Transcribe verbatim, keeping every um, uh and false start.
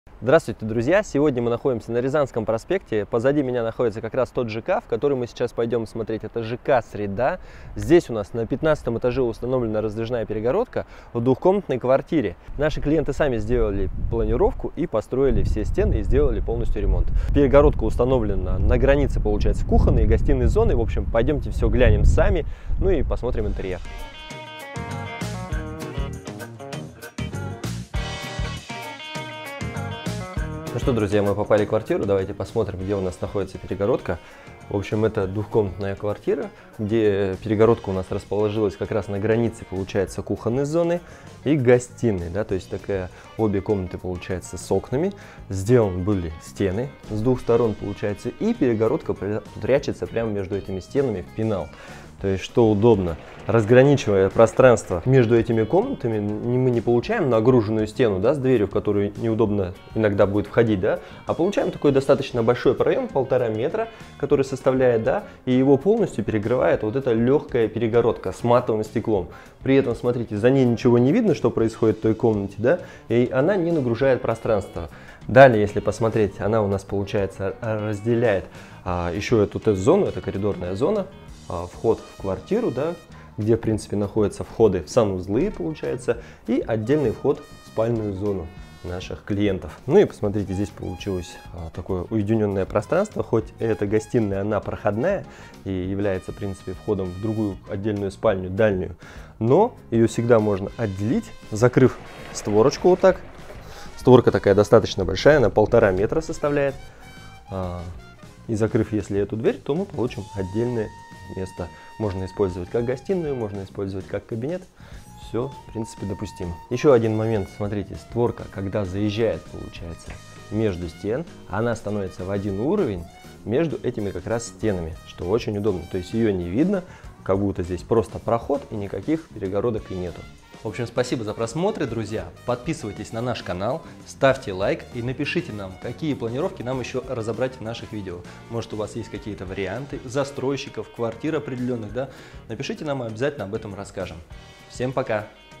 Здравствуйте, друзья! Сегодня мы находимся на Рязанском проспекте. Позади меня находится как раз тот ЖК, в который мы сейчас пойдем смотреть. Это ЖК «Среда». Здесь у нас на пятнадцатом этаже установлена раздвижная перегородка в двухкомнатной квартире. Наши клиенты сами сделали планировку и построили все стены и сделали полностью ремонт. Перегородка установлена на границе, получается, кухонной и гостиной зоны. В общем, пойдемте все глянем сами, ну и посмотрим интерьер. Ну что, друзья, мы попали в квартиру, давайте посмотрим, где у нас находится перегородка. В общем, это двухкомнатная квартира, где перегородка у нас расположилась как раз на границе, получается, кухонной зоны и гостиной, да, то есть такая, обе комнаты, получается, с окнами. Сделаны были стены с двух сторон, получается, и перегородка прячется прямо между этими стенами в пенал. То есть, что удобно, разграничивая пространство между этими комнатами, мы не получаем нагруженную стену, да, с дверью, в которую неудобно иногда будет входить, да, а получаем такой достаточно большой проем, полтора метра, который составляет, да, и его полностью перекрывает вот эта легкая перегородка с матовым стеклом. При этом, смотрите, за ней ничего не видно, что происходит в той комнате, да, и она не нагружает пространство. Далее, если посмотреть, она у нас, получается, разделяет а, еще эту тест-зону, это коридорная зона, вход в квартиру, да, где, в принципе, находятся входы в санузлы, получается, и отдельный вход в спальную зону наших клиентов. Ну и посмотрите, здесь получилось а, такое уединенное пространство, хоть эта гостиная, она проходная и является, в принципе, входом в другую отдельную спальню, дальнюю, но ее всегда можно отделить, закрыв створочку вот так. Створка такая достаточно большая, она полтора метра составляет. А, и закрыв, если эту дверь, то мы получим отдельное место. Можно использовать как гостиную, можно использовать как кабинет. Все, в принципе, допустимо. Еще один момент, смотрите, створка, когда заезжает, получается, между стен, она становится в один уровень между этими как раз стенами, что очень удобно. То есть ее не видно, как будто здесь просто проход и никаких перегородок и нету. В общем, спасибо за просмотр, друзья. Подписывайтесь на наш канал, ставьте лайк и напишите нам, какие планировки нам еще разобрать в наших видео. Может, у вас есть какие-то варианты застройщиков, квартир определенных, да? Напишите нам, мы обязательно об этом расскажем. Всем пока!